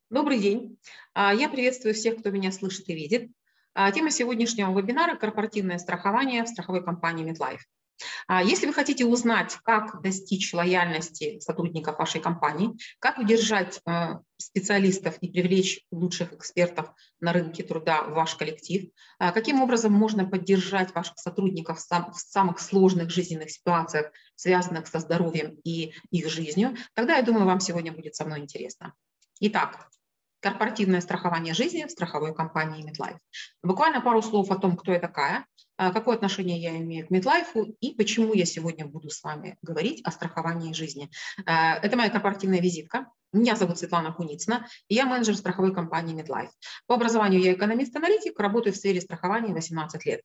Добрый день. Я приветствую всех, кто меня слышит и видит. Тема сегодняшнего вебинара – корпоративное страхование в страховой компании MetLife. Если вы хотите узнать, как достичь лояльности сотрудников вашей компании, как удержать специалистов и привлечь лучших экспертов на рынке труда в ваш коллектив, каким образом можно поддержать ваших сотрудников в самых сложных жизненных ситуациях, связанных со здоровьем и их жизнью, тогда, я думаю, вам сегодня будет со мной интересно. Итак, корпоративное страхование жизни в страховой компании MetLife. Буквально пару слов о том, кто я такая, какое отношение я имею к MetLife и почему я сегодня буду с вами говорить о страховании жизни. Это моя корпоративная визитка. Меня зовут Светлана Куницына, и я менеджер страховой компании MetLife. По образованию я экономист-аналитик, работаю в сфере страхования 18 лет.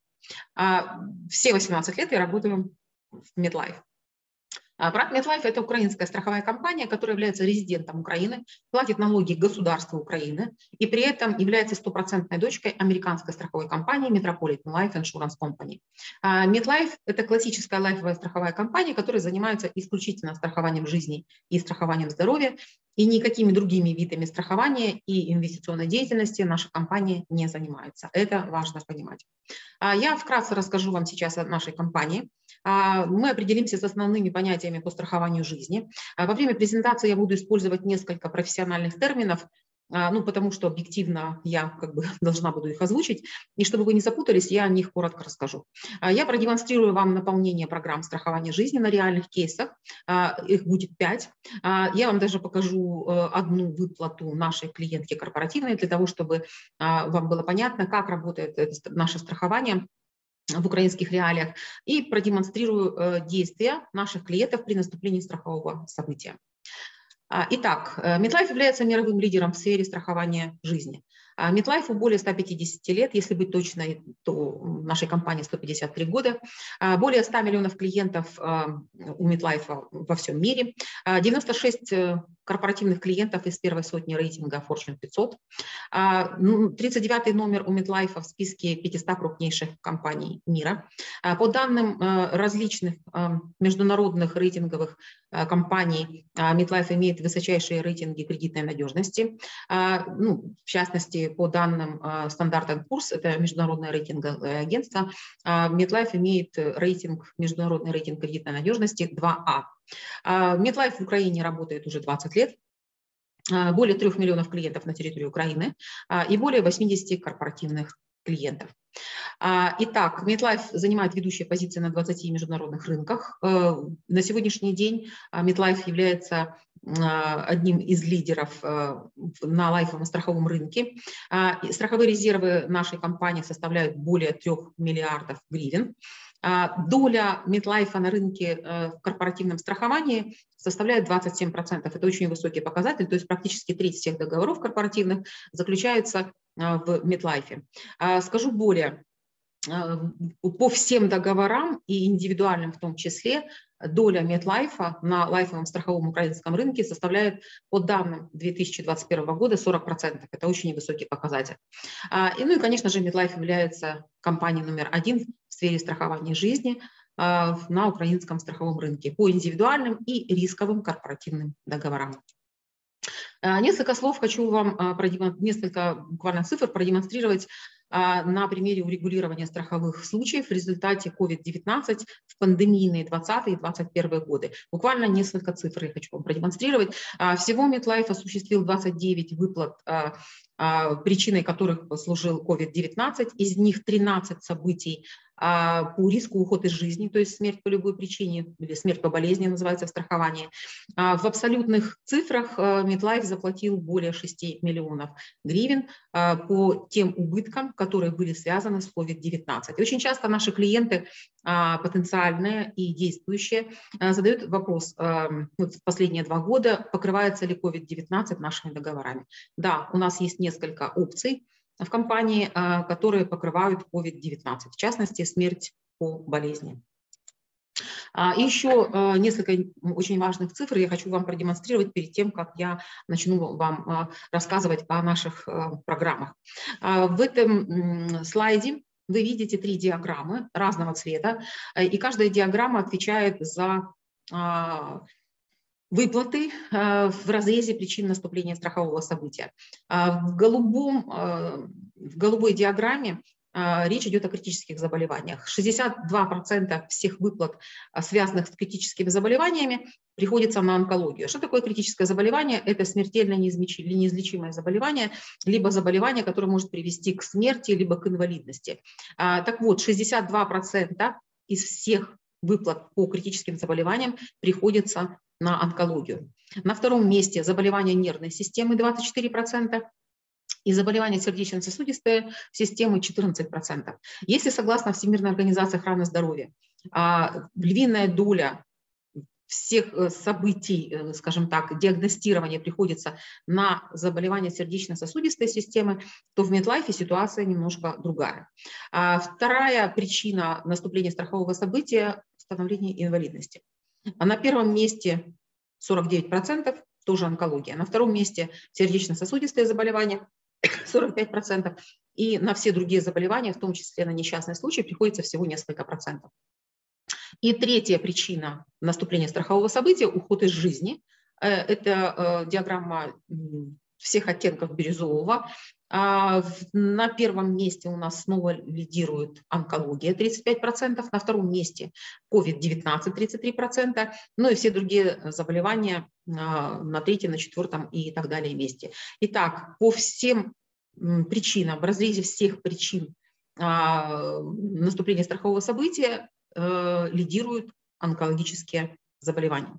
Все 18 лет я работаю в MetLife. Брат MetLife – это украинская страховая компания, которая является резидентом Украины, платит налоги государству Украины и при этом является стопроцентной дочкой американской страховой компании Metropolitan Life Insurance Company. MetLife – это классическая лайфовая страховая компания, которая занимается исключительно страхованием жизни и страхованием здоровья, и никакими другими видами страхования и инвестиционной деятельности наша компания не занимается. Это важно понимать. Я вкратце расскажу вам сейчас о нашей компании. Мы определимся с основными понятиями по страхованию жизни. Во время презентации я буду использовать несколько профессиональных терминов, потому что объективно я должна буду их озвучить. И чтобы вы не запутались, я о них коротко расскажу. Я продемонстрирую вам наполнение программ страхования жизни на реальных кейсах. Их будет 5. Я вам даже покажу одну выплату нашей клиентки корпоративной, для того, чтобы вам было понятно, как работает наше страхование в украинских реалиях, и продемонстрирую действия наших клиентов при наступлении страхового события. Итак, MetLife является мировым лидером в сфере страхования жизни. MetLife более 150 лет, если быть точной, то нашей компании 153 года. Более 100 миллионов клиентов у MetLife во всем мире. 96 корпоративных клиентов из первой сотни рейтинга Fortune 500. 39-й номер у MetLife в списке 500 крупнейших компаний мира. По данным различных международных рейтинговых компаний, MetLife имеет высочайшие рейтинги кредитной надежности. В частности, по данным Standard & Poor's, это международное рейтинговое агентство, MetLife имеет международный рейтинг кредитной надежности 2А. MetLife в Украине работает уже 20 лет. Более 3 миллионов клиентов на территории Украины и более 80 корпоративных клиентов. Итак, MetLife занимает ведущие позиции на 20 международных рынках. На сегодняшний день MetLife является одним из лидеров на лайфовом страховом рынке. Страховые резервы нашей компании составляют более 3 миллиардов гривен. Доля MetLife на рынке в корпоративном страховании составляет 27%. Это очень высокий показатель, то есть практически треть всех договоров корпоративных заключается в MetLife. Скажу более, по всем договорам и индивидуальным в том числе, доля MetLife на лайфовом страховом украинском рынке составляет, по данным 2021 года, 40%. Это очень высокий показатель. И, конечно же, MetLife является компанией номер 1 в сфере страхования жизни на украинском страховом рынке по индивидуальным и рисковым корпоративным договорам. Несколько слов хочу вам, несколько буквально цифр продемонстрировать на примере урегулирования страховых случаев в результате COVID-19 в пандемийные 20 и 21 годы. Буквально несколько цифр я хочу вам продемонстрировать. Всего MetLife осуществил 29 выплат, причиной которых послужил COVID-19. Из них 13 событий по риску уход из жизни, то есть смерть по любой причине или смерть по болезни называется в страховании. В абсолютных цифрах MetLife заплатил более 6 миллионов гривен по тем убыткам, которые были связаны с COVID-19. И очень часто наши клиенты, потенциальные и действующие, задают вопрос, в последние 2 года, покрывается ли COVID-19 нашими договорами. Да, у нас есть несколько опций в компании, которые покрывают COVID-19, в частности, смерть по болезни. И еще несколько очень важных цифр я хочу вам продемонстрировать перед тем, как я начну вам рассказывать о наших программах. В этом слайде вы видите 3 диаграммы разного цвета, и каждая диаграмма отвечает за выплаты в разрезе причин наступления страхового события. В голубой диаграмме речь идет о критических заболеваниях. 62% всех выплат, связанных с критическими заболеваниями, приходится на онкологию. Что такое критическое заболевание? Это смертельно неизлечимое заболевание, либо заболевание, которое может привести к смерти, либо к инвалидности. Так вот, 62% из всех выплат по критическим заболеваниям приходится на онкологию. На втором месте заболевания нервной системы 24%. И заболевания сердечно-сосудистой системы 14%. Если согласно Всемирной организации охраны здоровья, львиная доля всех событий, скажем так, диагностирования приходится на заболевания сердечно-сосудистой системы, то в MetLife ситуация немножко другая. Вторая причина наступления страхового события – становление инвалидности. На первом месте 49%, тоже онкология. На втором месте сердечно-сосудистые заболевания 45%. И на все другие заболевания, в том числе на несчастные случаи, приходится всего несколько процентов. И третья причина наступления страхового события – уход из жизни. Это диаграмма всех оттенков бирюзового. На первом месте у нас снова лидирует онкология 35%, на втором месте COVID-19 33%, ну и все другие заболевания на третьем, на четвертом и так далее месте. Итак, по всем причинам, в разрезе всех причин наступления страхового события лидируют онкологические заболевания.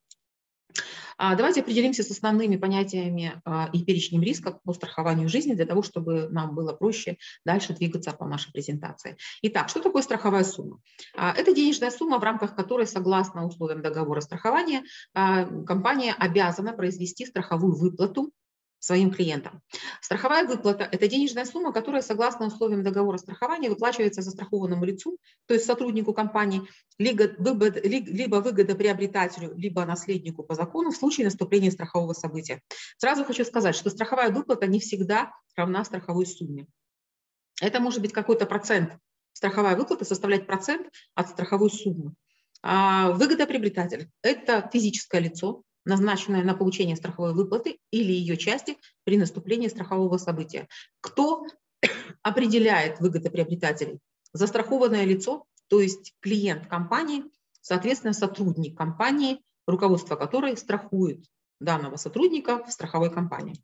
Давайте определимся с основными понятиями и перечнем рисков по страхованию жизни для того, чтобы нам было проще дальше двигаться по нашей презентации. Итак, что такое страховая сумма? Это денежная сумма, в рамках которой, согласно условиям договора страхования, компания обязана произвести страховую выплату своим клиентам. Страховая выплата – это денежная сумма, которая, согласно условиям договора страхования, выплачивается застрахованному лицу, то есть сотруднику компании, либо выгодоприобретателю, либо наследнику по закону в случае наступления страхового события. Сразу хочу сказать, что страховая выплата не всегда равна страховой сумме. Это может быть какой-то процент. Страховая выплата составляет процент от страховой суммы. Выгодоприобретатель – это физическое лицо, назначенная на получение страховой выплаты или ее части при наступлении страхового события. Кто определяет выгодоприобретателей? Застрахованное лицо, то есть клиент компании, соответственно, сотрудник компании, руководство которой страхует данного сотрудника в страховой компании.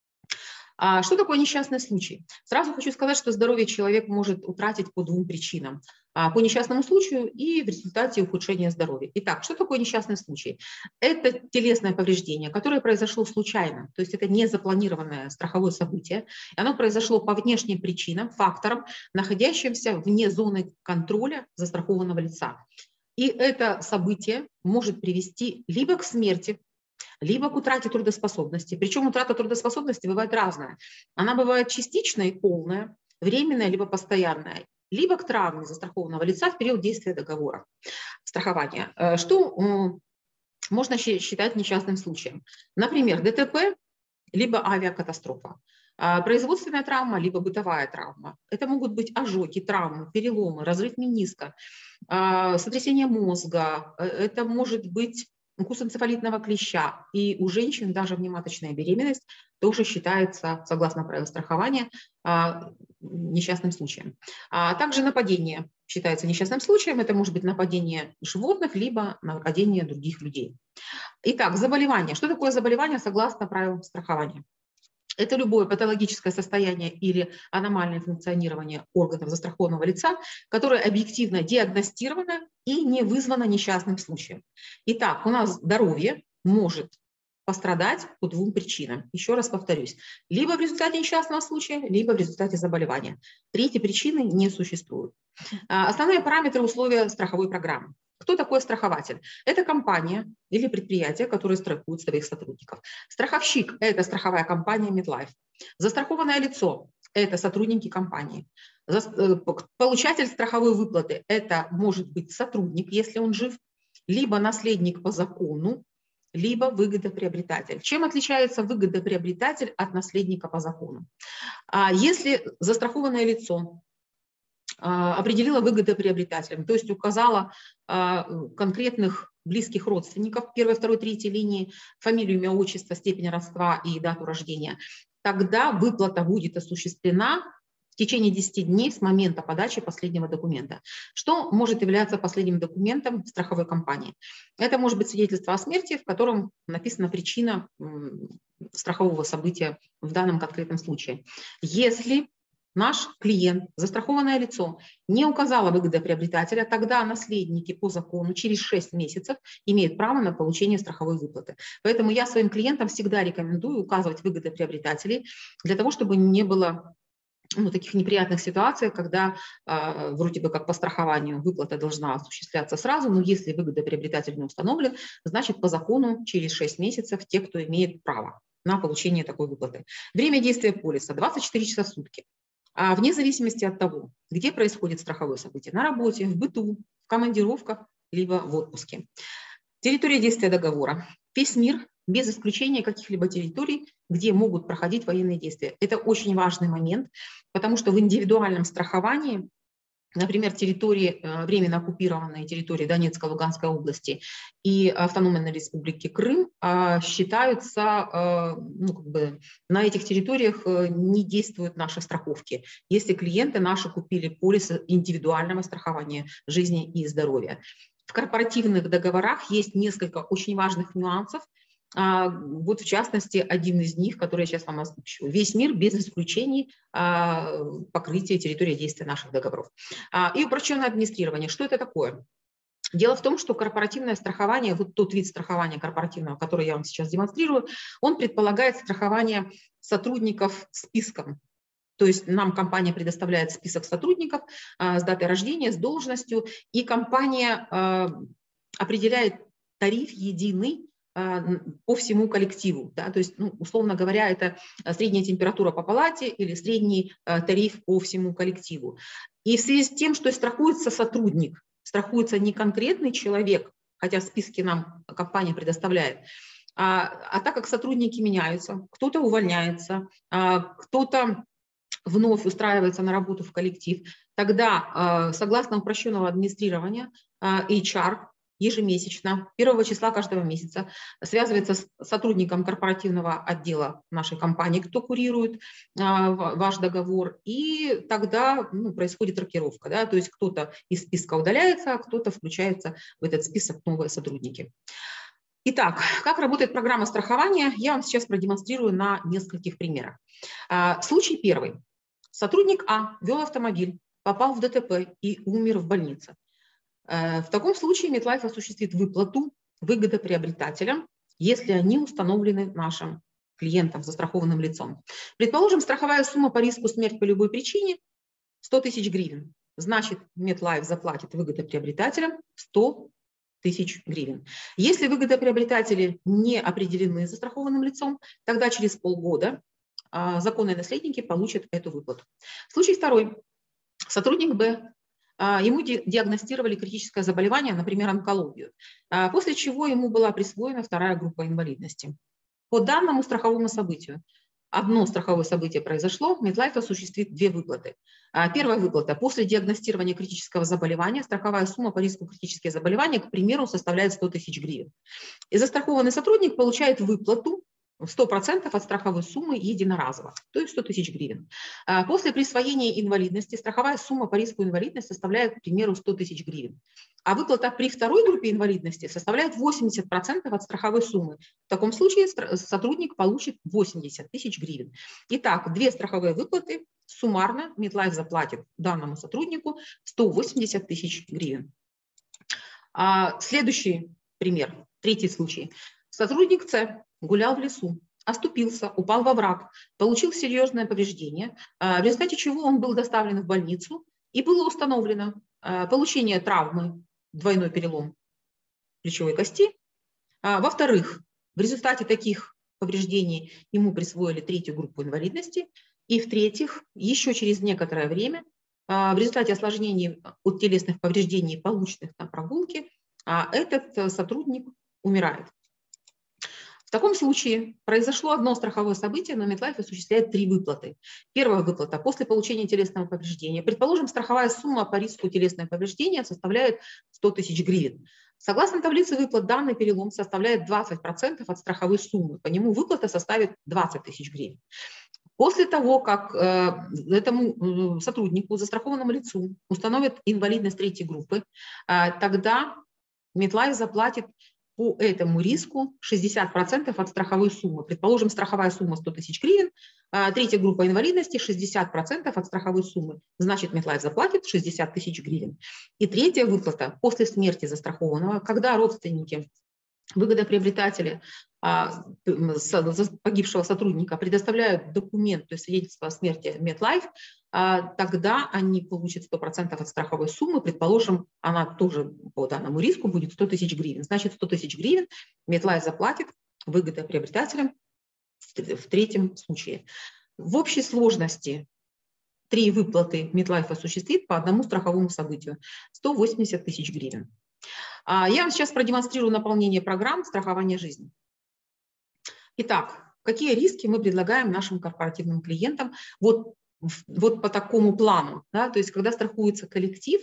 Что такое несчастный случай? Сразу хочу сказать, что здоровье человек может утратить по двум причинам. По несчастному случаю и в результате ухудшения здоровья. Итак, что такое несчастный случай? Это телесное повреждение, которое произошло случайно, то есть это не запланированное страховое событие. Оно произошло по внешним причинам, факторам, находящимся вне зоны контроля застрахованного лица. И это событие может привести либо к смерти, либо к утрате трудоспособности. Причем утрата трудоспособности бывает разная. Она бывает частичная и полная, временная либо постоянная, либо к травме застрахованного лица в период действия договора страхования. Что можно считать несчастным случаем? Например, ДТП, либо авиакатастрофа. Производственная травма, либо бытовая травма. Это могут быть ожоги, травмы, переломы, разрыв мениска, сотрясение мозга. Это может быть укус энцефалитного клеща. И у женщин даже внематочная беременность тоже считается, согласно правилам страхования, несчастным случаем. Также нападение считается несчастным случаем. Это может быть нападение животных, либо нападение других людей. Итак, заболевание. Что такое заболевание согласно правилам страхования? Это любое патологическое состояние или аномальное функционирование органов застрахованного лица, которое объективно диагностировано и не вызвано несчастным случаем. Итак, у нас здоровье может пострадать по двум причинам. Еще раз повторюсь. Либо в результате несчастного случая, либо в результате заболевания. Третьей причины не существует. Основные параметры условия страховой программы. Кто такой страхователь? Это компания или предприятие, которое страхует своих сотрудников. Страховщик – это страховая компания MetLife. Застрахованное лицо – это сотрудники компании. Получатель страховой выплаты – это может быть сотрудник, если он жив, либо наследник по закону, либо выгодоприобретатель. Чем отличается выгодоприобретатель от наследника по закону? Если застрахованное лицо определила выгодоприобретателям, то есть указала конкретных близких родственников первой, второй, третьей линии, фамилию, имя, отчество, степень родства и дату рождения, тогда выплата будет осуществлена в течение 10 дней с момента подачи последнего документа. Что может являться последним документом страховой компании? Это может быть свидетельство о смерти, в котором написана причина страхового события в данном конкретном случае. Если наш клиент, застрахованное лицо, не указало выгодоприобретателя, тогда наследники по закону через 6 месяцев имеют право на получение страховой выплаты. Поэтому я своим клиентам всегда рекомендую указывать выгодоприобретателей для того, чтобы не было таких неприятных ситуациях, когда вроде бы как по страхованию выплата должна осуществляться сразу, но если выгодоприобретатель не установлен, значит по закону через 6 месяцев те, кто имеет право на получение такой выплаты. Время действия полиса 24 часа в сутки. Вне зависимости от того, где происходит страховое событие, на работе, в быту, в командировках, либо в отпуске. Территория действия договора. Весь мир, без исключения каких-либо территорий, где могут проходить военные действия. Это очень важный момент, потому что в индивидуальном страховании, например, территории, временно оккупированные территории Донецкой, Луганской области и Автономной Республики Крым считаются, на этих территориях не действуют наши страховки, если клиенты наши купили полис индивидуального страхования жизни и здоровья. В корпоративных договорах есть несколько очень важных нюансов. Вот в частности, один из них, который я сейчас вам озвучу. Весь мир без исключений покрытия территории действия наших договоров. И упрощенное администрирование. Что это такое? Дело в том, что корпоративное страхование, вот тот вид страхования корпоративного, который я вам сейчас демонстрирую, он предполагает страхование сотрудников списком. То есть нам компания предоставляет список сотрудников с датой рождения, с должностью, и компания определяет тариф единый по всему коллективу. Да? То есть, условно говоря, это средняя температура по палате или средний тариф по всему коллективу. И в связи с тем, что страхуется сотрудник, страхуется не конкретный человек, хотя в списке нам компания предоставляет, а так как сотрудники меняются, кто-то увольняется, кто-то вновь устраивается на работу в коллектив, тогда, согласно упрощенного администрирования, HR ежемесячно, 1 числа каждого месяца связывается с сотрудником корпоративного отдела нашей компании, кто курирует ваш договор, и тогда происходит рокировка. Да? То есть кто-то из списка удаляется, а кто-то включается в этот список новые сотрудники. Итак, как работает программа страхования, я вам сейчас продемонстрирую на нескольких примерах. Случай первый. Сотрудник А вел автомобиль, попал в ДТП и умер в больнице. В таком случае MetLife осуществит выплату выгодоприобретателям, если они установлены нашим клиентом, застрахованным лицом. Предположим, страховая сумма по риску смерти по любой причине 100 тысяч гривен. Значит, MetLife заплатит выгодоприобретателям 100 тысяч гривен. Если выгодоприобретатели не определены застрахованным лицом, тогда через полгода законные наследники получат эту выплату. Случай второй. Сотрудник Б. Ему диагностировали критическое заболевание, например, онкологию, после чего ему была присвоена 2-я группа инвалидности. По данному страховому событию, одно страховое событие произошло, MetLife осуществит 2 выплаты. Первая выплата. После диагностирования критического заболевания страховая сумма по риску критические заболевания, к примеру, составляет 100 тысяч гривен. И застрахованный сотрудник получает выплату 100% от страховой суммы единоразово, то есть 100 тысяч гривен. После присвоения инвалидности страховая сумма по риску инвалидности составляет, к примеру, 100 тысяч гривен. А выплата при 2-й группе инвалидности составляет 80% от страховой суммы. В таком случае сотрудник получит 80 тысяч гривен. Итак, 2 страховые выплаты, суммарно MetLife заплатит данному сотруднику 180 тысяч гривен. Следующий пример, 3-й случай. Сотрудник С гулял в лесу, оступился, упал во враг, получил серьезное повреждение, в результате чего он был доставлен в больницу и было установлено получение травмы, двойной перелом плечевой кости. Во-вторых, в результате таких повреждений ему присвоили 3-ю группу инвалидности. И в-третьих, еще через некоторое время, в результате осложнений от телесных повреждений, полученных на прогулке, этот сотрудник умирает. В таком случае произошло одно страховое событие, но MetLife осуществляет 3 выплаты. Первая выплата после получения телесного повреждения. Предположим, страховая сумма по риску телесного повреждения составляет 100 тысяч гривен. Согласно таблице выплат, данный перелом составляет 20% от страховой суммы. По нему выплата составит 20 тысяч гривен. После того, как этому сотруднику, застрахованному лицу установят инвалидность третьей группы, тогда MetLife заплатит по этому риску 60% от страховой суммы. Предположим, страховая сумма 100 тысяч гривен, третья группа инвалидности 60% от страховой суммы. Значит, MetLife заплатит 60 тысяч гривен. И третья выплата после смерти застрахованного, когда родственники, выгодоприобретатели погибшего сотрудника предоставляют документ, то есть свидетельство о смерти MetLife, тогда они получат 100% от страховой суммы. Предположим, она тоже по данному риску будет 100 тысяч гривен. Значит, 100 тысяч гривен MetLife заплатит выгодоприобретателям в третьем случае. В общей сложности 3 выплаты MetLife осуществит по одному страховому событию – 180 тысяч гривен. Я вам сейчас продемонстрирую наполнение программ страхования жизни. Итак, какие риски мы предлагаем нашим корпоративным клиентам вот по такому плану, да? То есть когда страхуется коллектив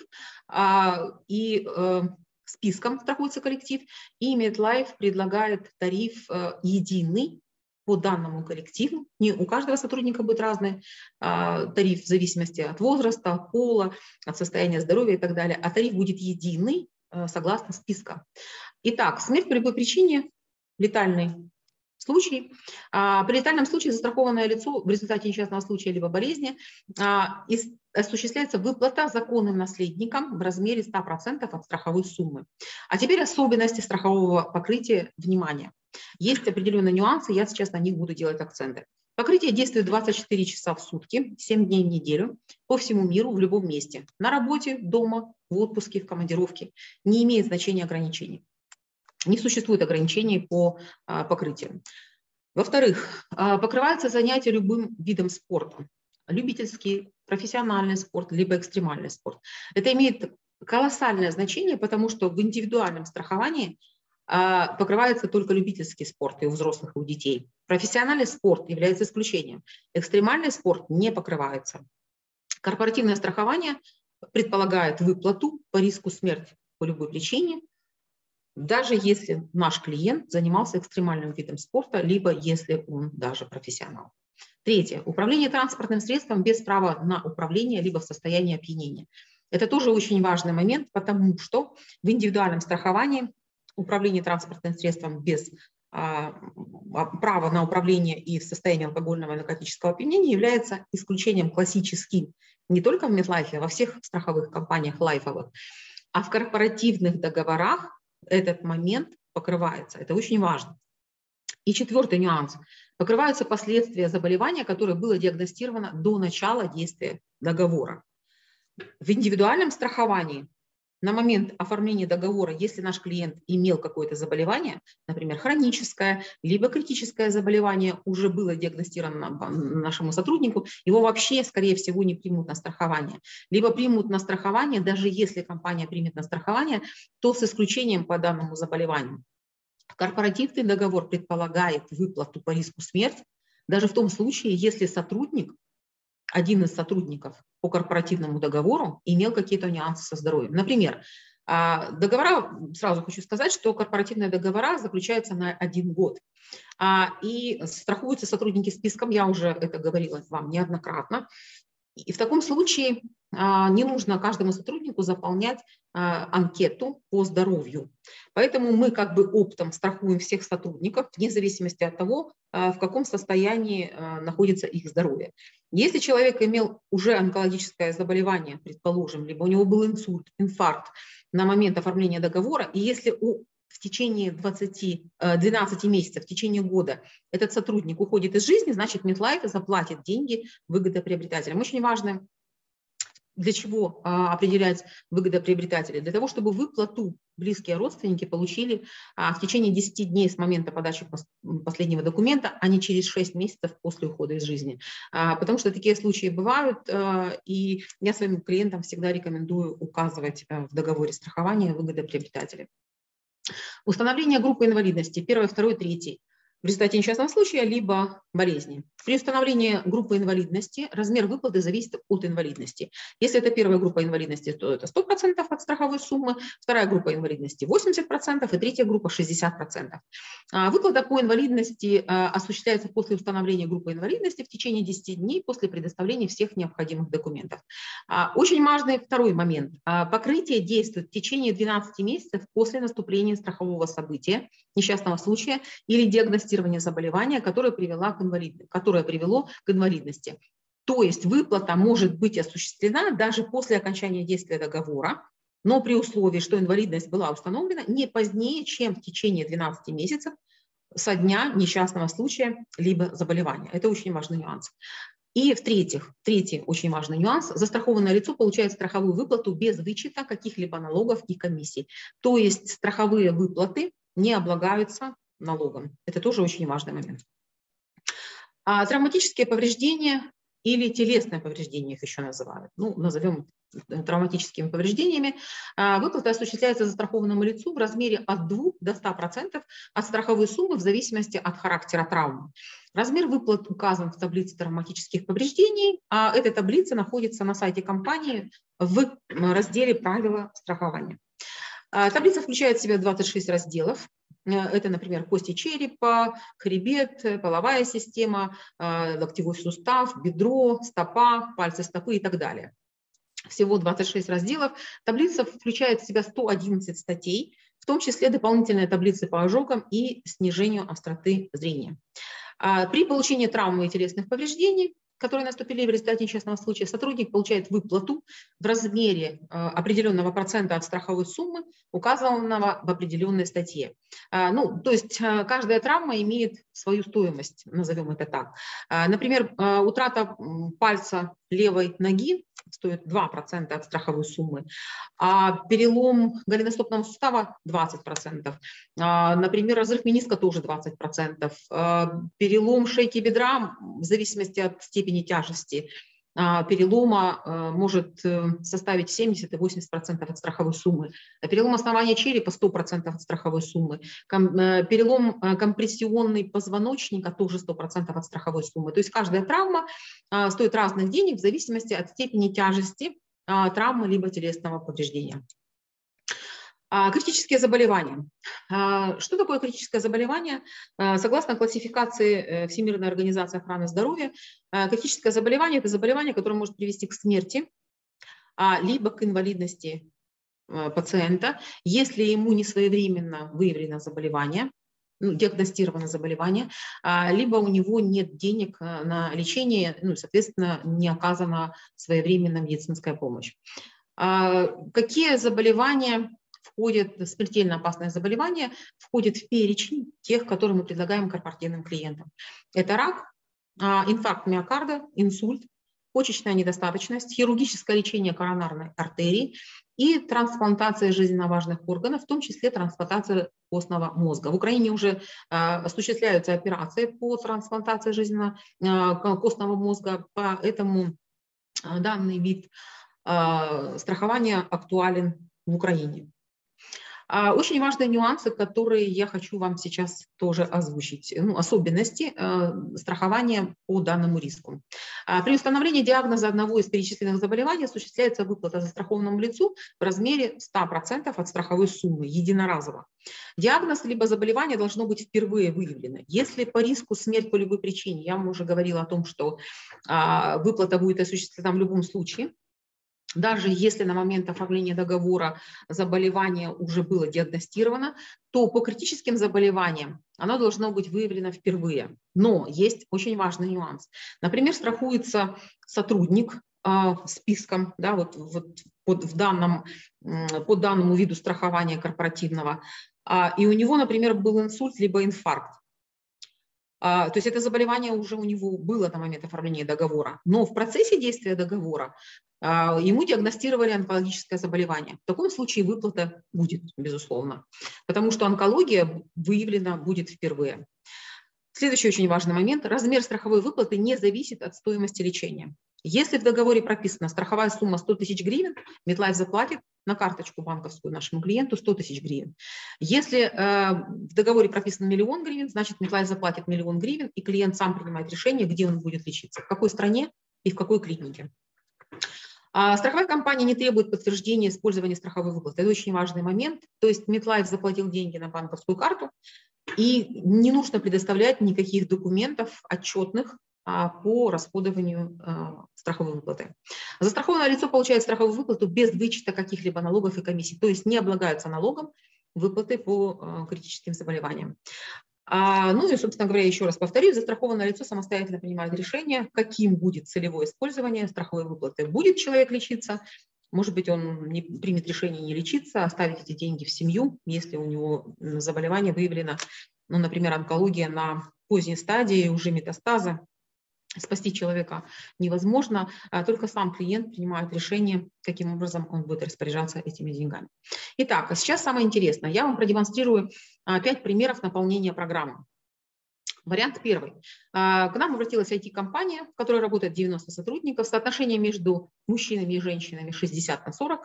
списком страхуется коллектив, и MetLife предлагает тариф единый по данному коллективу. Не у каждого сотрудника будет разный тариф в зависимости от возраста, от пола, от состояния здоровья и так далее, а тариф будет единый согласно списка. Итак, смерть по любой причине, летальный случай. При летальном случае застрахованное лицо в результате несчастного случая либо болезни осуществляется выплата законным наследникам в размере 100% от страховой суммы. А теперь особенности страхового покрытия. Внимание! Есть определенные нюансы, я сейчас на них буду делать акценты. Покрытие действует 24 часа в сутки, 7 дней в неделю, по всему миру, в любом месте. На работе, дома, в отпуске, в командировке. Не имеет значения ограничений. Не существует ограничений по покрытию. Во-вторых, покрываются занятия любым видом спорта. Любительский, профессиональный спорт, либо экстремальный спорт. Это имеет колоссальное значение, потому что в индивидуальном страховании покрывается только любительский спорт и у взрослых, и у детей. Профессиональный спорт является исключением. Экстремальный спорт не покрывается. Корпоративное страхование предполагает выплату по риску смерти по любой причине, даже если наш клиент занимался экстремальным видом спорта, либо если он даже профессионал. Третье. Управление транспортным средством без права на управление, либо в состоянии опьянения. Это тоже очень важный момент, потому что в индивидуальном страховании управление транспортным средством без права на управление и в состоянии алкогольного и наркотического опьянения является исключением классическим не только в MetLife, а во всех страховых компаниях лайфовых, а в корпоративных договорах этот момент покрывается. Это очень важно. И четвертый нюанс. Покрываются последствия заболевания, которое было диагностировано до начала действия договора. В индивидуальном страховании на момент оформления договора, если наш клиент имел какое-то заболевание, например, хроническое, либо критическое заболевание, уже было диагностировано нашему сотруднику, его вообще, скорее всего, не примут на страхование. Либо примут на страхование, даже если компания примет на страхование, то с исключением по данному заболеванию. Корпоративный договор предполагает выплату по риску смерти, даже в том случае, если сотрудник, один из сотрудников по корпоративному договору имел какие-то нюансы со здоровьем. Например, договора, сразу хочу сказать, что корпоративные договора заключаются на 1 год. И страхуются сотрудники списком, я уже это говорила вам неоднократно. И в таком случае не нужно каждому сотруднику заполнять анкету по здоровью. Поэтому мы как бы оптом страхуем всех сотрудников, вне зависимости от того, в каком состоянии находится их здоровье. Если человек имел уже онкологическое заболевание, предположим, либо у него был инсульт, инфаркт на момент оформления договора, и если в течение 12 месяцев, в течение года этот сотрудник уходит из жизни, значит MetLife заплатит деньги выгодоприобретателям. Очень важно, для чего определять выгодоприобретателей? Для того, чтобы выплату близкие родственники получили в течение 10 дней с момента подачи последнего документа, а не через 6 месяцев после ухода из жизни. Потому что такие случаи бывают, и я своим клиентам всегда рекомендую указывать в договоре страхования выгодоприобретателей. Установление группы инвалидности 1, 2, 3 в результате несчастного случая, либо болезни. При установлении группы инвалидности размер выплаты зависит от инвалидности. Если это первая группа инвалидности, то это 100% от страховой суммы, вторая группа инвалидности 80% и третья группа 60%. Выплата по инвалидности осуществляется после установления группы инвалидности в течение 10 дней после предоставления всех необходимых документов. Очень важный второй момент. Покрытие действует в течение 12 месяцев после наступления страхового события, несчастного случая или диагностирования заболевания, которое привело к инвалидности. То есть выплата может быть осуществлена даже после окончания действия договора, но при условии, что инвалидность была установлена не позднее, чем в течение 12 месяцев со дня несчастного случая либо заболевания. Это очень важный нюанс. И в-третьих, третий очень важный нюанс. Застрахованное лицо получает страховую выплату без вычета каких-либо налогов и комиссий. То есть страховые выплаты не облагаются налогом. Это тоже очень важный момент. Травматические повреждения или телесное повреждение их еще называют. Ну, назовем травматическими повреждениями. Выплата осуществляется застрахованному лицу в размере от 2 до 100% от страховой суммы в зависимости от характера травмы. Размер выплат указан в таблице травматических повреждений. Эта таблица находится на сайте компании в разделе «Правила страхования». Таблица включает в себя 26 разделов. Это, например, кости черепа, хребет, половая система, локтевой сустав, бедро, стопа, пальцы стопы и так далее. Всего 26 разделов. Таблица включает в себя 111 статей, в том числе дополнительные таблицы по ожогам и снижению остроты зрения. При получении травмы и телесных повреждений, которые наступили в результате несчастного случая, сотрудник получает выплату в размере определенного процента от страховой суммы, указанного в определенной статье. То есть каждая травма имеет свою стоимость, назовем это так. Например, утрата пальца левой ноги стоит 2% от страховой суммы, а перелом голеностопного сустава 20%, например, разрыв мениска тоже 20%, перелом шейки бедра в зависимости от степени тяжести перелома может составить 70 и 80% от страховой суммы. Перелом основания черепа 100% от страховой суммы. Перелом компрессионный позвоночника тоже 100% от страховой суммы. То есть каждая травма стоит разных денег в зависимости от степени тяжести травмы либо телесного повреждения. Критические заболевания. Что такое критическое заболевание? Согласно классификации Всемирной организации охраны здоровья, критическое заболевание – это заболевание, которое может привести к смерти, либо к инвалидности пациента, если ему не своевременно выявлено заболевание, диагностировано заболевание, либо у него нет денег на лечение, соответственно, не оказана своевременная медицинская помощь. Какие заболевания входят, смертельно опасное заболевание, входит в перечень тех, которые мы предлагаем корпоративным клиентам. Это рак, инфаркт миокарда, инсульт, почечная недостаточность, хирургическое лечение коронарной артерии и трансплантация жизненно важных органов, в том числе трансплантация костного мозга. В Украине уже осуществляются операции по трансплантации костного мозга, поэтому данный вид страхования актуален в Украине. Очень важные нюансы, которые я хочу вам сейчас тоже озвучить. Особенности страхования по данному риску. При установлении диагноза одного из перечисленных заболеваний осуществляется выплата застрахованному лицу в размере 100% от страховой суммы, единоразово. Диагноз либо заболевание должно быть впервые выявлено. Если по риску смерть по любой причине, я вам уже говорила о том, что выплата будет осуществлена в любом случае, даже если на момент оформления договора заболевание уже было диагностировано, то по критическим заболеваниям оно должно быть выявлено впервые. Но есть очень важный нюанс. Например, страхуется сотрудник списком, да, по данному виду страхования корпоративного, и у него, например, был инсульт либо инфаркт. То есть это заболевание уже у него было на момент оформления договора, но в процессе действия договора ему диагностировали онкологическое заболевание. В таком случае выплата будет, безусловно, потому что онкология выявлена будет впервые. Следующий очень важный момент. Размер страховой выплаты не зависит от стоимости лечения. Если в договоре прописана страховая сумма 100 тысяч гривен, MetLife заплатит на карточку банковскую нашему клиенту 100 тысяч гривен. Если в договоре прописано 1 000 000 гривен, значит MetLife заплатит 1 000 000 гривен, и клиент сам принимает решение, где он будет лечиться, в какой стране и в какой клинике. Страховая компания не требует подтверждения использования страховой выплаты. Это очень важный момент. То есть MetLife заплатил деньги на банковскую карту, и не нужно предоставлять никаких документов отчетных по расходованию страховой выплаты. Застрахованное лицо получает страховую выплату без вычета каких-либо налогов и комиссий, то есть не облагаются налогом выплаты по критическим заболеваниям. Ну и, собственно говоря, еще раз повторюсь, застрахованное лицо самостоятельно принимает решение, каким будет целевое использование страховой выплаты. Будет человек лечиться, может быть, он не примет решение не лечиться, оставить эти деньги в семью, если у него заболевание выявлено, ну, например, онкология на поздней стадии, уже метастазы. Спасти человека невозможно, только сам клиент принимает решение, каким образом он будет распоряжаться этими деньгами. Итак, сейчас самое интересное. Я вам продемонстрирую 5 примеров наполнения программы. Вариант первый. К нам обратилась IT-компания, в которой работает 90 сотрудников. Соотношение между мужчинами и женщинами 60/40.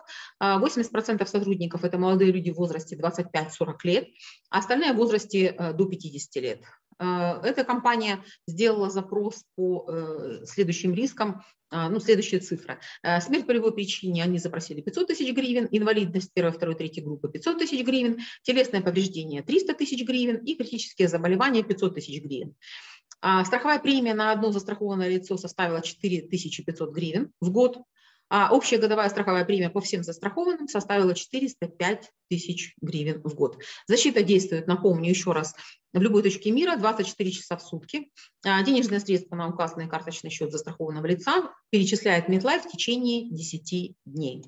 80% сотрудников – это молодые люди в возрасте 25-40 лет, а остальные в возрасте до 50 лет. Эта компания сделала запрос по следующим рискам, ну, следующие цифры. Смерть по любой причине они запросили 500 тысяч гривен, инвалидность 1, 2, 3 группы 500 тысяч гривен, телесное повреждение 300 тысяч гривен и критические заболевания 500 тысяч гривен. Страховая премия на одно застрахованное лицо составила 4500 гривен в год. Общая годовая страховая премия по всем застрахованным составила 405 тысяч гривен в год. Защита действует, напомню еще раз, в любой точке мира 24 часа в сутки. Денежные средства на указанный карточный счет застрахованного лица перечисляет MetLife в течение 10 дней.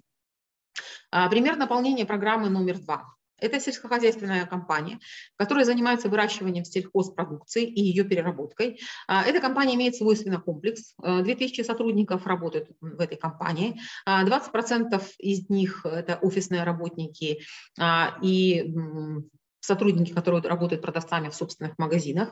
Пример наполнения программы номер 2. Это сельскохозяйственная компания, которая занимается выращиванием сельхозпродукции и ее переработкой. Эта компания имеет свой свинокомплекс. 2000 сотрудников работают в этой компании. 20% из них – это офисные работники и сотрудники, которые работают продавцами в собственных магазинах.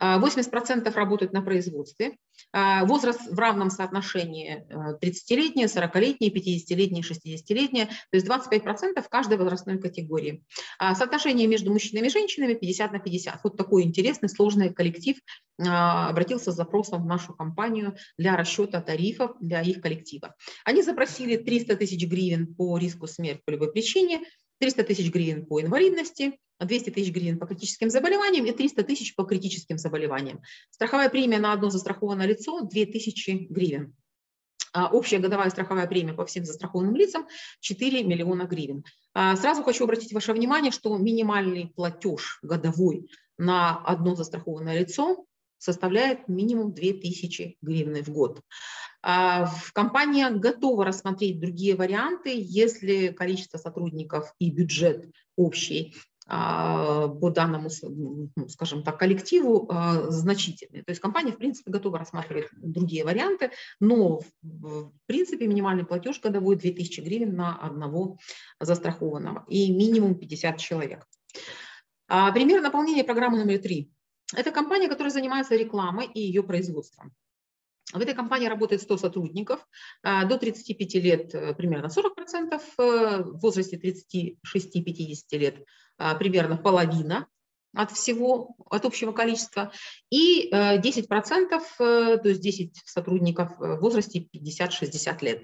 80% работают на производстве. Возраст в равном соотношении 30-летние, 40-летние, 50-летние, 60-летние, то есть 25% каждой возрастной категории. Соотношение между мужчинами и женщинами 50/50. Вот такой интересный, сложный коллектив обратился с запросом в нашу компанию для расчета тарифов для их коллектива. Они запросили 300 тысяч гривен по риску смерти по любой причине, 300 тысяч гривен по инвалидности, 200 тысяч гривен по критическим заболеваниям и 300 тысяч по критическим заболеваниям. Страховая премия на одно застрахованное лицо 2000 гривен. Общая годовая страховая премия по всем застрахованным лицам 4 миллиона гривен. Сразу хочу обратить ваше внимание, что минимальный платеж годовой на одно застрахованное лицо составляет минимум 2000 гривен в год. Компания готова рассмотреть другие варианты, если количество сотрудников и бюджет общий по данному, скажем так, коллективу значительный. То есть компания, в принципе, готова рассматривать другие варианты, но, в принципе, минимальный платеж годовой 2000 гривен на одного застрахованного и минимум 50 человек. Пример наполнения программы номер 3. Это компания, которая занимается рекламой и ее производством. В этой компании работает 100 сотрудников, до 35 лет примерно 40%, в возрасте 36-50 лет примерно половина от всего, от общего количества, и 10%, то есть 10 сотрудников в возрасте 50-60 лет.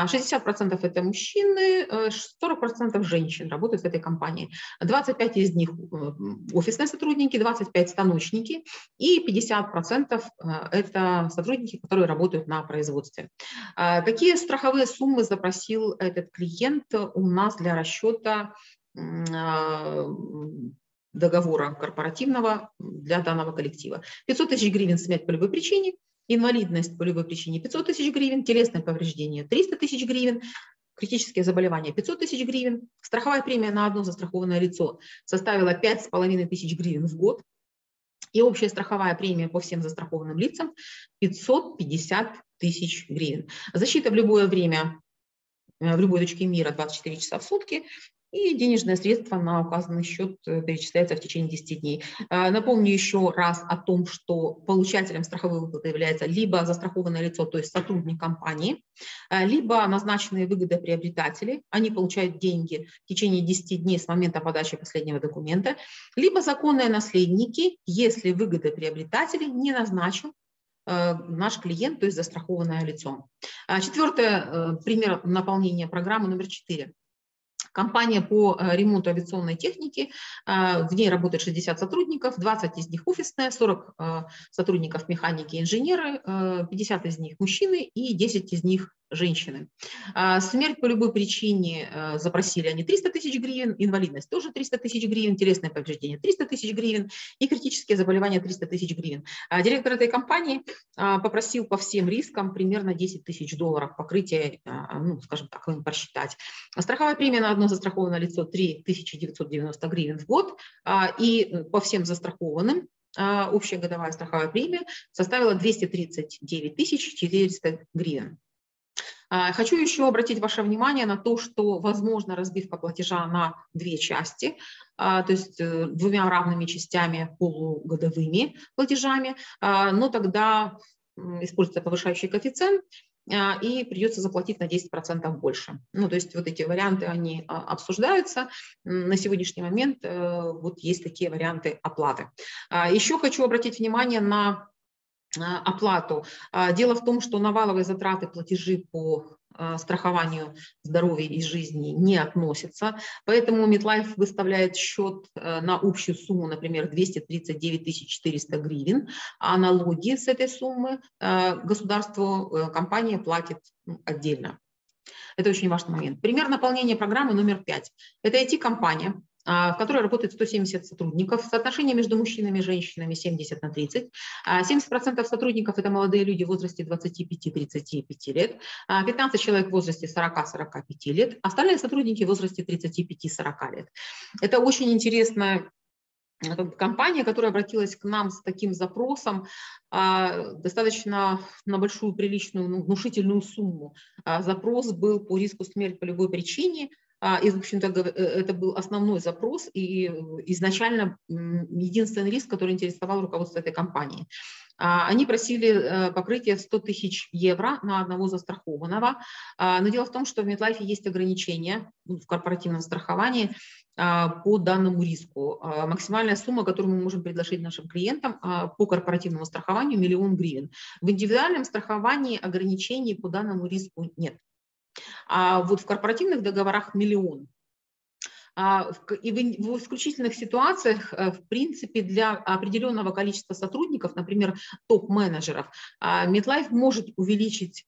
60% это мужчины, 40% женщин работают в этой компании. 25 из них офисные сотрудники, 25 станочники и 50% это сотрудники, которые работают на производстве. Какие страховые суммы запросил этот клиент у нас для расчета договора корпоративного для данного коллектива? 500 тысяч гривен смерть по любой причине, инвалидность по любой причине 500 тысяч гривен, телесное повреждение 300 тысяч гривен, критические заболевания 500 тысяч гривен, страховая премия на одно застрахованное лицо составила 5500 гривен в год, и общая страховая премия по всем застрахованным лицам 550 тысяч гривен. Защита в любое время, в любой точке мира 24 часа в сутки. и денежные средства на указанный счет перечисляются в течение 10 дней. Напомню еще раз о том, что получателем страховой выплаты является либо застрахованное лицо, то есть сотрудник компании, либо назначенные выгодоприобретатели, они получают деньги в течение 10 дней с момента подачи последнего документа, либо законные наследники, если выгодоприобретатели не назначен наш клиент, то есть застрахованное лицо. Четвертое, пример наполнения программы номер 4. Компания по ремонту авиационной техники, в ней работает 60 сотрудников, 20 из них офисные, 40 сотрудников механики и инженеры, 50 из них мужчины и 10 из них женщины. Смерть по любой причине запросили они 300 тысяч гривен, инвалидность тоже 300 тысяч гривен, телесное повреждение 300 тысяч гривен и критические заболевания 300 тысяч гривен. Директор этой компании попросил по всем рискам примерно 10 тысяч долларов покрытия, ну, скажем так, им посчитать. Страховая премия на одно застрахованное лицо 3990 гривен в год, и по всем застрахованным общая годовая страховая премия составила 239 400 гривен. Хочу еще обратить ваше внимание на то, что возможна разбивка платежа на две части, то есть двумя равными частями полугодовыми платежами, но тогда используется повышающий коэффициент, и придется заплатить на 10% больше. Ну, то есть вот эти варианты, они обсуждаются. На сегодняшний момент вот есть такие варианты оплаты. Еще хочу обратить внимание на оплату. Дело в том, что на валовые затраты платежи по страхованию здоровья и жизни не относятся, поэтому MetLife выставляет счет на общую сумму, например, 239 400 гривен, а налоги с этой суммы государству компания платит отдельно. Это очень важный момент. Пример наполнения программы номер 5. Это IT-компания, в которой работает 170 сотрудников. Соотношение между мужчинами и женщинами 70 на 30. 70% сотрудников – это молодые люди в возрасте 25-35 лет. 15 человек в возрасте 40-45 лет. Остальные сотрудники в возрасте 35-40 лет. Это очень интересная компания, которая обратилась к нам с таким запросом, достаточно на большую, приличную, внушительную сумму. Запрос был по риску смерти по любой причине. И, в общем-то, это был основной запрос и изначально единственный риск, который интересовал руководство этой компании. Они просили покрытие 100 тысяч евро на одного застрахованного. Но дело в том, что в MetLife есть ограничения в корпоративном страховании по данному риску. Максимальная сумма, которую мы можем предложить нашим клиентам по корпоративному страхованию – 1 000 000 гривен. В индивидуальном страховании ограничений по данному риску нет. А вот в корпоративных договорах 1 000 000. И в исключительных ситуациях, в принципе, для определенного количества сотрудников, например, топ-менеджеров, MetLife может увеличить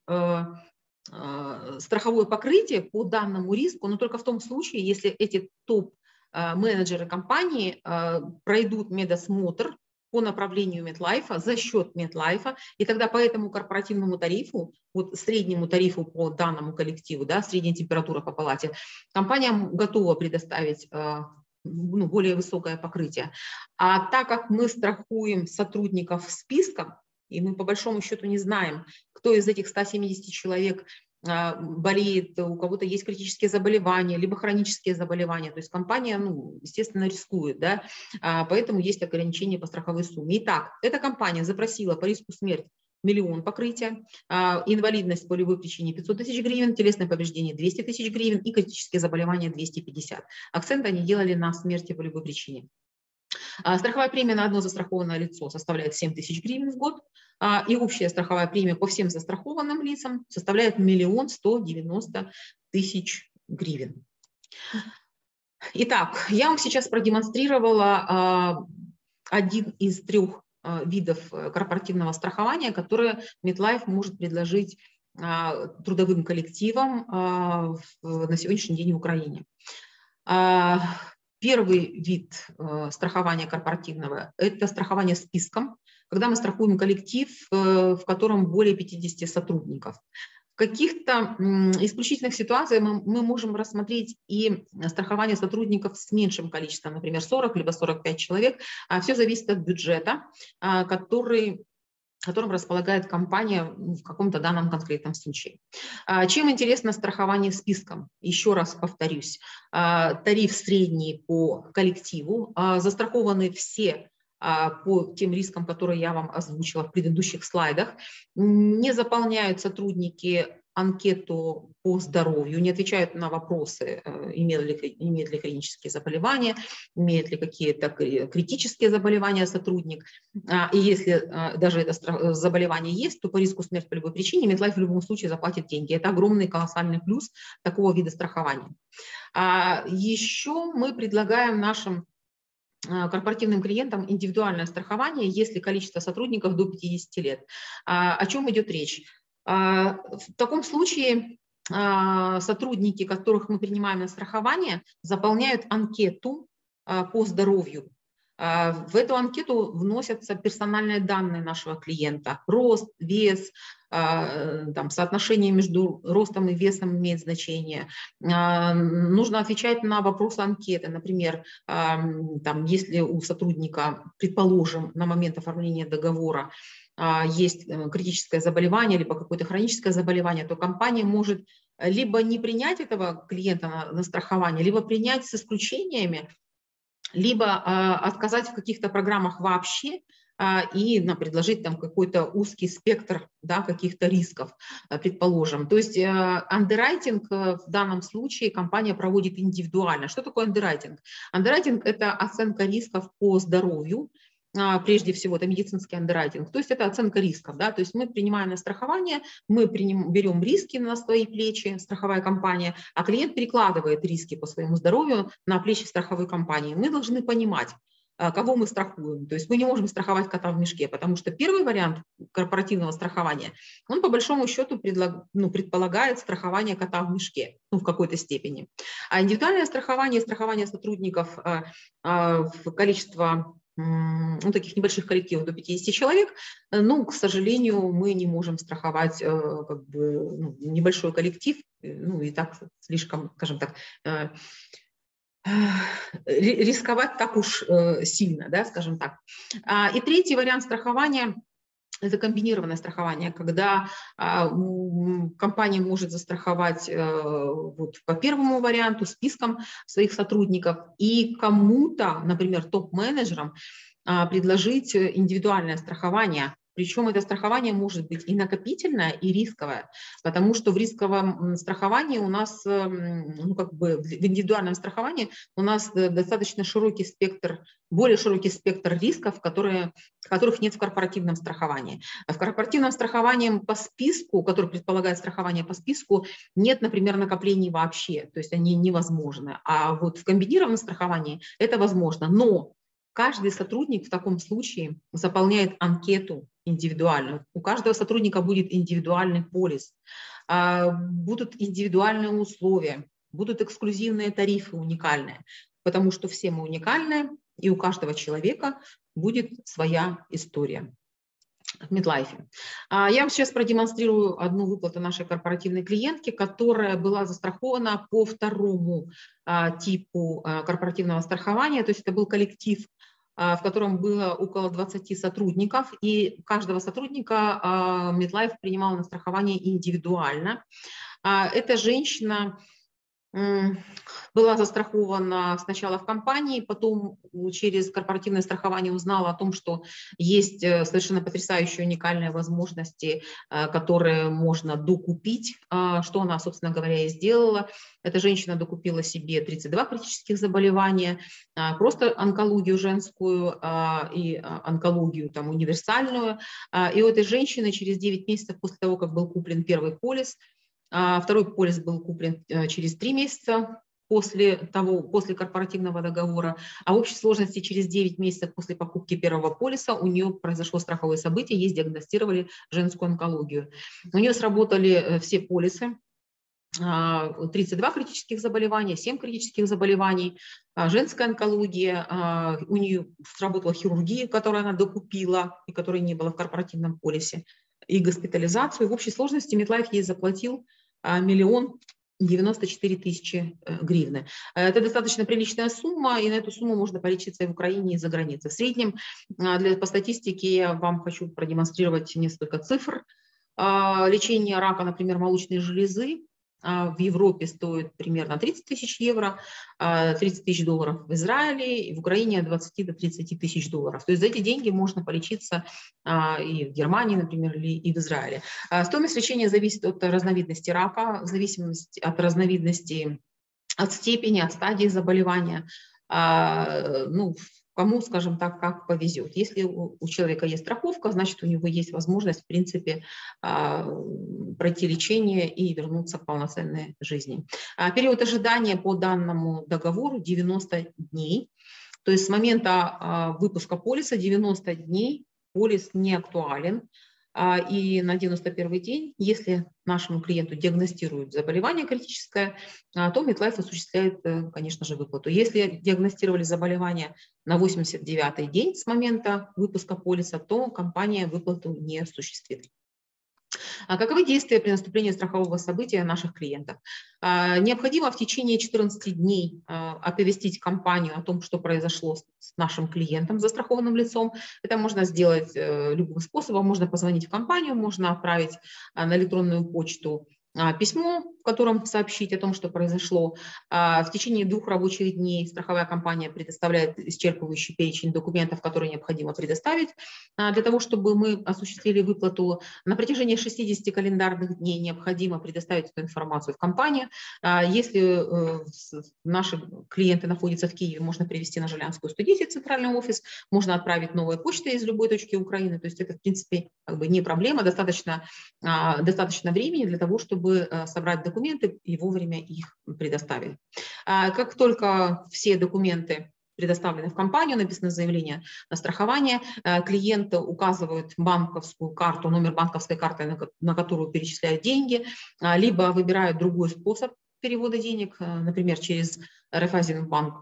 страховое покрытие по данному риску, но только в том случае, если эти топ-менеджеры компании пройдут медосмотр по направлению MetLife за счет MetLife, и тогда по этому корпоративному тарифу, вот среднему тарифу по данному коллективу, да, средняя температура по палате, компания готова предоставить более высокое покрытие. А так как мы страхуем сотрудников списком, и мы по большому счету не знаем, кто из этих 170 человек болеет, у кого-то есть критические заболевания, либо хронические заболевания. То есть компания, естественно, рискует, да? Поэтому есть ограничения по страховой сумме. Итак, эта компания запросила по риску смерти 1 000 000 покрытия, инвалидность по любой причине 500 тысяч гривен, телесное повреждение 200 тысяч гривен и критические заболевания 250. Акцент они делали на смерти по любой причине. Страховая премия на одно застрахованное лицо составляет 7 тысяч гривен в год, и общая страховая премия по всем застрахованным лицам составляет 1 190 000 гривен. Итак, я вам сейчас продемонстрировала один из 3 видов корпоративного страхования, которые MetLife может предложить трудовым коллективам на сегодняшний день в Украине. Первый вид страхования корпоративного – это страхование списком, когда мы страхуем коллектив, в котором более 50 сотрудников. В каких-то исключительных ситуациях мы можем рассмотреть и страхование сотрудников с меньшим количеством, например, 40 либо 45 человек. Все зависит от бюджета, который которым располагает компания в каком-то данном конкретном случае. Чем интересно страхование списком? Еще раз повторюсь, тариф средний по коллективу, застрахованы все по тем рискам, которые я вам озвучила в предыдущих слайдах. Не заполняют сотрудники анкету по здоровью, не отвечают на вопросы, имеют ли хронические заболевания, имеет ли какие-то критические заболевания сотрудник. И если даже это заболевание есть, то по риску смерти по любой причине MetLife в любом случае заплатит деньги. Это огромный колоссальный плюс такого вида страхования. Еще мы предлагаем нашим корпоративным клиентам индивидуальное страхование, если количество сотрудников до 50 лет. О чем идет речь? В таком случае сотрудники, которых мы принимаем на страхование, заполняют анкету по здоровью. В эту анкету вносятся персональные данные нашего клиента. Рост, вес, там, соотношение между ростом и весом имеет значение. Нужно отвечать на вопросы анкеты. Например, там, если у сотрудника, предположим, на момент оформления договора есть критическое заболевание, либо какое-то хроническое заболевание, то компания может либо не принять этого клиента на страхование, либо принять с исключениями, либо отказать в каких-то программах вообще и предложить там какой-то узкий спектр, да, каких-то рисков, предположим. То есть андеррайтинг в данном случае компания проводит индивидуально. Что такое андеррайтинг? Андеррайтинг – это оценка рисков по здоровью. Прежде всего, это медицинский андеррайтинг, то есть это оценка рисков. Да? То есть мы принимаем на страхование, мы берем риски на свои плечи, страховая компания, а клиент перекладывает риски по своему здоровью на плечи страховой компании. Мы должны понимать, кого мы страхуем. То есть мы не можем страховать кота в мешке, потому что первый вариант корпоративного страхования, он по большому счету предполагает страхование кота в мешке, в какой-то степени. А индивидуальное страхование, страхование сотрудников в количество таких небольших коллективов до 50 человек, к сожалению, мы не можем страховать небольшой коллектив, и так слишком, скажем так, рисковать так уж сильно, да, скажем так. И третий вариант страхования – это комбинированное страхование, когда компания может застраховать по первому варианту списком своих сотрудников и кому-то, например, топ-менеджерам, предложить индивидуальное страхование. Причем это страхование может быть и накопительное, и рисковое, потому что в рисковом страховании у нас, в индивидуальном страховании у нас достаточно широкий спектр, более широкий спектр рисков, которых нет в корпоративном страховании. В корпоративном страховании по списку, который предполагает страхование по списку, нет, например, накоплений вообще, то есть они невозможны. А вот в комбинированном страховании это возможно, но каждый сотрудник в таком случае заполняет анкету индивидуальную. У каждого сотрудника будет индивидуальный полис, будут индивидуальные условия, будут эксклюзивные тарифы уникальные, потому что все мы уникальные, и у каждого человека будет своя история в MetLife. Я вам сейчас продемонстрирую одну выплату нашей корпоративной клиентки, которая была застрахована по второму типу корпоративного страхования, то есть это был коллектив, в котором было около 20 сотрудников, и каждого сотрудника MetLife принимал на страхование индивидуально. Эта женщина была застрахована сначала в компании, потом через корпоративное страхование узнала о том, что есть совершенно потрясающие уникальные возможности, которые можно докупить, что она, собственно говоря, и сделала. Эта женщина докупила себе 32 критических заболевания, просто онкологию женскую и онкологию там, универсальную. И у этой женщины через 9 месяцев после того, как был куплен первый полис, второй полис был куплен через 3 месяца после корпоративного договора, а в общей сложности через 9 месяцев после покупки первого полиса у нее произошло страховое событие, ей диагностировали женскую онкологию. У нее сработали все полисы, 32 критических заболевания, 7 критических заболеваний, женская онкология, у нее сработала хирургия, которую она докупила и которой не было в корпоративном полисе, и госпитализацию. В общей сложности MetLife ей заплатил 1 94 тысячи гривны. Это достаточно приличная сумма, и на эту сумму можно полечиться и в Украине, и за границей. В среднем, по статистике, я вам хочу продемонстрировать несколько цифр. Лечение рака, например, молочной железы в Европе стоит примерно 30 тысяч евро, 30 тысяч долларов в Израиле, и в Украине от 20 до 30 тысяч долларов. То есть за эти деньги можно полечиться и в Германии, например, и в Израиле. Стоимость лечения зависит от разновидности рака, в зависимости от разновидности, от степени, от стадии заболевания. Ну, кому, скажем так, как повезет. Если у человека есть страховка, значит, у него есть возможность, в принципе, пройти лечение и вернуться к полноценной жизни. Период ожидания по данному договору 90 дней. То есть с момента выпуска полиса 90 дней полис не актуален. И на 91-й день, если нашему клиенту диагностируют заболевание критическое, то MetLife осуществляет, конечно же, выплату. Если диагностировали заболевание на 89-й день с момента выпуска полиса, то компания выплату не осуществит. Каковы действия при наступлении страхового события наших клиентов? Необходимо в течение 14 дней оповестить компанию о том, что произошло с нашим клиентом, застрахованным лицом. Это можно сделать любым способом. Можно позвонить в компанию, можно отправить на электронную почту письмо, в котором сообщить о том, что произошло. В течение 2 рабочих дней страховая компания предоставляет исчерпывающий перечень документов, которые необходимо предоставить для того, чтобы мы осуществили выплату. На протяжении 60 календарных дней необходимо предоставить эту информацию в компанию. Если наши клиенты находятся в Киеве, можно привезти на Жилянскую 110 центральный офис, можно отправить новой почтой из любой точки Украины. То есть это, в принципе, как бы не проблема, достаточно времени для того, чтобы собрать документы и вовремя их предоставить. Как только все документы предоставлены в компанию, написано заявление на страхование, клиент указывает банковскую карту, номер банковской карты, на которую перечисляют деньги, либо выбирают другой способ перевода денег, например, через Райффайзенбанк.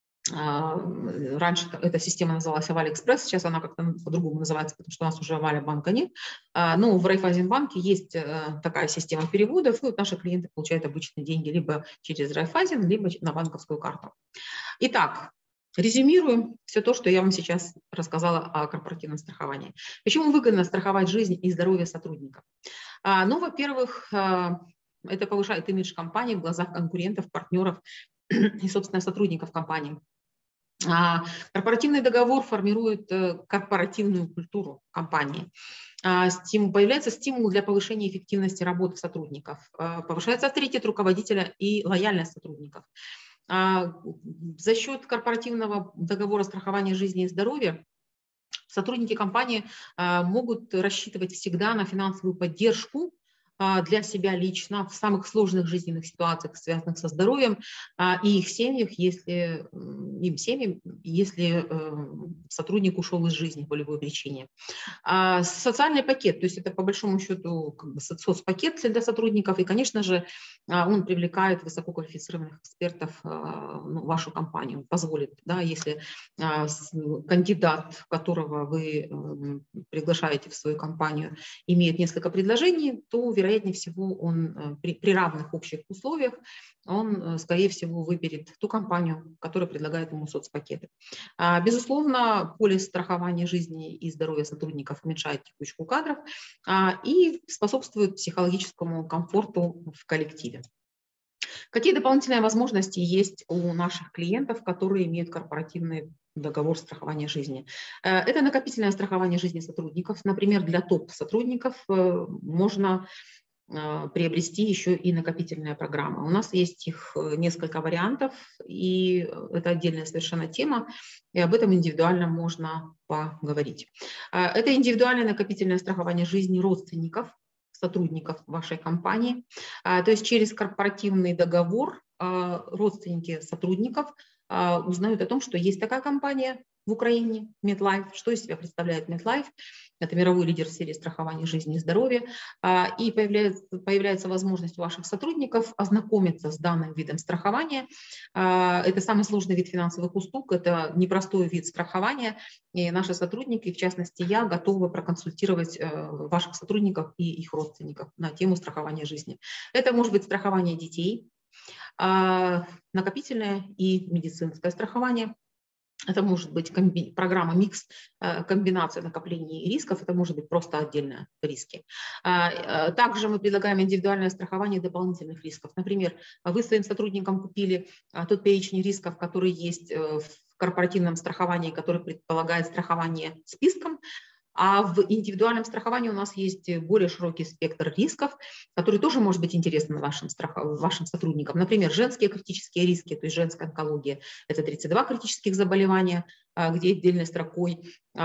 Раньше эта система называлась Авалиэкспресс, сейчас она как-то по-другому называется, потому что у нас уже Авалия-банка нет. Но в Райффайзенбанке есть такая система переводов, и вот наши клиенты получают обычные деньги либо через Райффайзен, либо на банковскую карту. Итак, резюмируем все то, что я вам сейчас рассказала о корпоративном страховании. Почему выгодно страховать жизнь и здоровье сотрудников? Ну, во-первых, это повышает имидж компании в глазах конкурентов, партнеров и, собственно, сотрудников компании. Корпоративный договор формирует корпоративную культуру компании. Появляется стимул для повышения эффективности работы сотрудников. Повышается авторитет руководителя и лояльность сотрудников. За счет корпоративного договора страхования жизни и здоровья сотрудники компании могут рассчитывать всегда на финансовую поддержку для себя лично в самых сложных жизненных ситуациях, связанных со здоровьем, и их семьях, если сотрудник ушел из жизни по любой причине. Социальный пакет, то есть это по большому счету как бы соцпакет для сотрудников, и, конечно же, он привлекает высококвалифицированных экспертов в вашу компанию, позволит, да, если кандидат, которого вы приглашаете в свою компанию, имеет несколько предложений, то, вероятнее всего, он при равных общих условиях, он, скорее всего, выберет ту компанию, которая предлагает ему соцпакеты. Безусловно, полис страхования жизни и здоровья сотрудников уменьшает текучку кадров и способствует психологическому комфорту в коллективе. Какие дополнительные возможности есть у наших клиентов, которые имеют корпоративный договор страхования жизни? Это накопительное страхование жизни сотрудников. Например, для топ-сотрудников можно приобрести еще и накопительная программа. У нас есть их несколько вариантов, и это отдельная совершенно тема, и об этом индивидуально можно поговорить. Это индивидуальное накопительное страхование жизни родственников, сотрудников вашей компании. То есть через корпоративный договор родственники сотрудников узнают о том, что есть такая компания, в Украине, MetLife. Что из себя представляет MetLife? Это мировой лидер в сфере страхования жизни и здоровья. И появляется возможность у ваших сотрудников ознакомиться с данным видом страхования. Это самый сложный вид финансовых услуг, это непростой вид страхования. И наши сотрудники, в частности я, готовы проконсультировать ваших сотрудников и их родственников на тему страхования жизни. Это может быть страхование детей, накопительное и медицинское страхование. Это может быть программа микс, комбинация накоплений и рисков, это может быть просто отдельные риски. Также мы предлагаем индивидуальное страхование дополнительных рисков. Например, вы своим сотрудникам купили тот перечень рисков, который есть в корпоративном страховании, который предполагает страхование списком. А в индивидуальном страховании у нас есть более широкий спектр рисков, который тоже может быть интересен вашим сотрудникам. Например, женские критические риски, то есть женская онкология. Это 32 критических заболевания, где отдельной строкой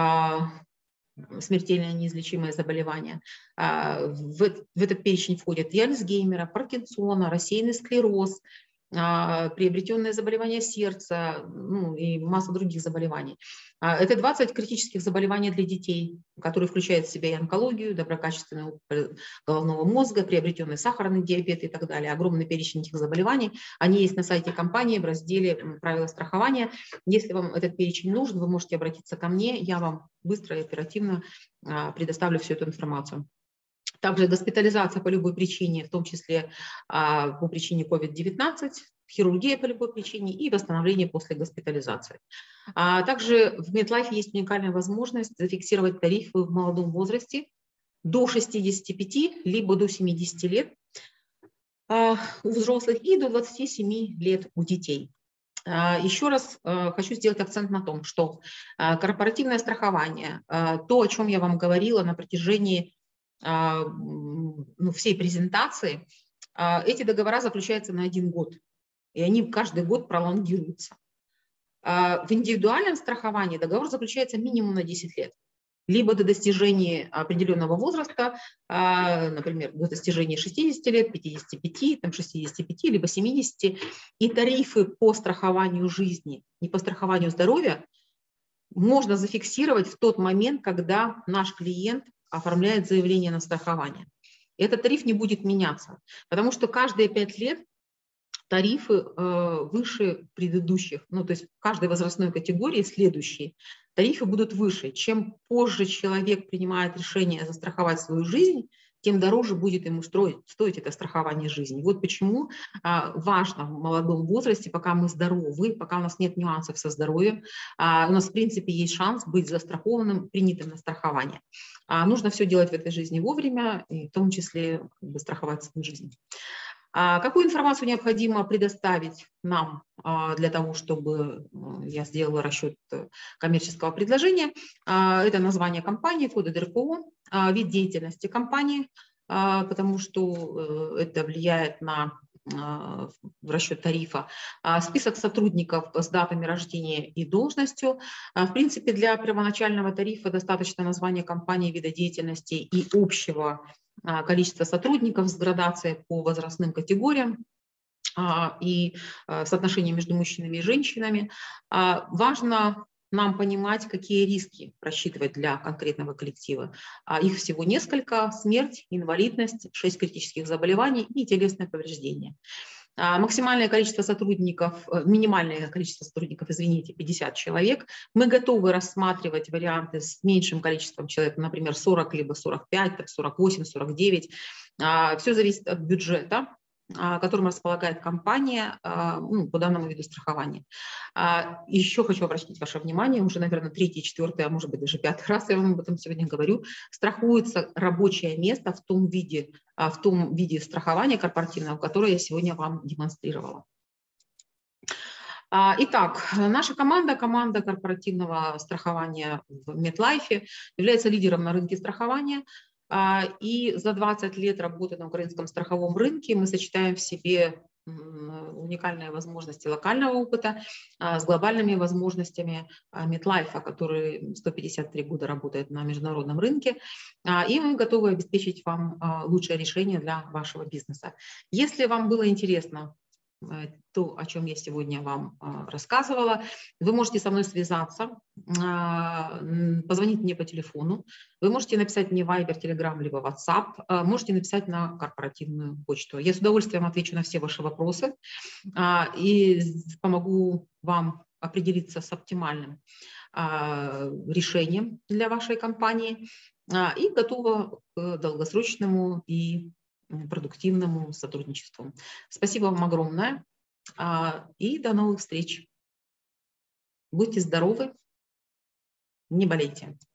смертельное неизлечимое заболевание. В этот перечень входят и Альцгеймера, Паркинсона, рассеянный склероз, приобретенные заболевания сердца, ну, и масса других заболеваний. Это 20 критических заболеваний для детей, которые включают в себя и онкологию, доброкачественный опухоль головного мозга, приобретенный сахарный диабет и так далее. Огромный перечень этих заболеваний. Они есть на сайте компании в разделе «Правила страхования». Если вам этот перечень нужен, вы можете обратиться ко мне, я вам быстро и оперативно предоставлю всю эту информацию. Также госпитализация по любой причине, в том числе по причине COVID-19, хирургия по любой причине и восстановление после госпитализации. Также в MetLife есть уникальная возможность зафиксировать тарифы в молодом возрасте до 65 либо до 70 лет у взрослых и до 27 лет у детей. Еще раз хочу сделать акцент на том, что корпоративное страхование, то, о чем я вам говорила на протяжении всей презентации, эти договора заключаются на 1 год, и они каждый год пролонгируются. В индивидуальном страховании договор заключается минимум на 10 лет, либо до достижения определенного возраста, например, до достижения 60 лет, 55, 65, либо 70, и тарифы по страхованию жизни и по страхованию здоровья можно зафиксировать в тот момент, когда наш клиент оформляет заявление на страхование. Этот тариф не будет меняться, потому что каждые 5 лет тарифы выше предыдущих, ну то есть в каждой возрастной категории следующие тарифы будут выше. Чем позже человек принимает решение застраховать свою жизнь, тем дороже будет ему стоить это страхование жизни. Вот почему важно в молодом возрасте, пока мы здоровы, пока у нас нет нюансов со здоровьем, у нас в принципе есть шанс быть застрахованным, принятым на страхование. Нужно все делать в этой жизни вовремя, и в том числе страховать свою жизнь. Какую информацию необходимо предоставить нам для того, чтобы я сделала расчет коммерческого предложения? Это название компании, коды ДРПО, вид деятельности компании, потому что это влияет на расчет тарифа, список сотрудников с датами рождения и должностью. В принципе, для первоначального тарифа достаточно названия компании, вида деятельности и общего количества сотрудников с градацией по возрастным категориям и соотношение между мужчинами и женщинами. Важно нам понимать, какие риски рассчитывать для конкретного коллектива. Их всего несколько: смерть, инвалидность, 6 критических заболеваний и телесное повреждение. Максимальное количество сотрудников, минимальное количество сотрудников, извините, 50 человек. Мы готовы рассматривать варианты с меньшим количеством человек, например, 40, либо 45, 48, 49. Все зависит от бюджета, которым располагает компания по данному виду страхования. Еще хочу обратить ваше внимание, уже, наверное, 3-й, 4-й, а может быть даже 5-й раз я вам об этом сегодня говорю, страхуется рабочее место в том виде страхования корпоративного, которое я сегодня вам демонстрировала. Итак, наша команда корпоративного страхования в MetLife является лидером на рынке страхования. И за 20 лет работы на украинском страховом рынке мы сочетаем в себе уникальные возможности локального опыта с глобальными возможностями MetLife, который 153 года работает на международном рынке, и мы готовы обеспечить вам лучшее решение для вашего бизнеса. Если вам было интересно то, о чем я сегодня вам рассказывала. Вы можете со мной связаться, позвонить мне по телефону, вы можете написать мне в Viber, Telegram, либо WhatsApp, можете написать на корпоративную почту. Я с удовольствием отвечу на все ваши вопросы и помогу вам определиться с оптимальным решением для вашей компании и готова к долгосрочному и продуктивному сотрудничеству. Спасибо вам огромное и до новых встреч. Будьте здоровы, не болейте.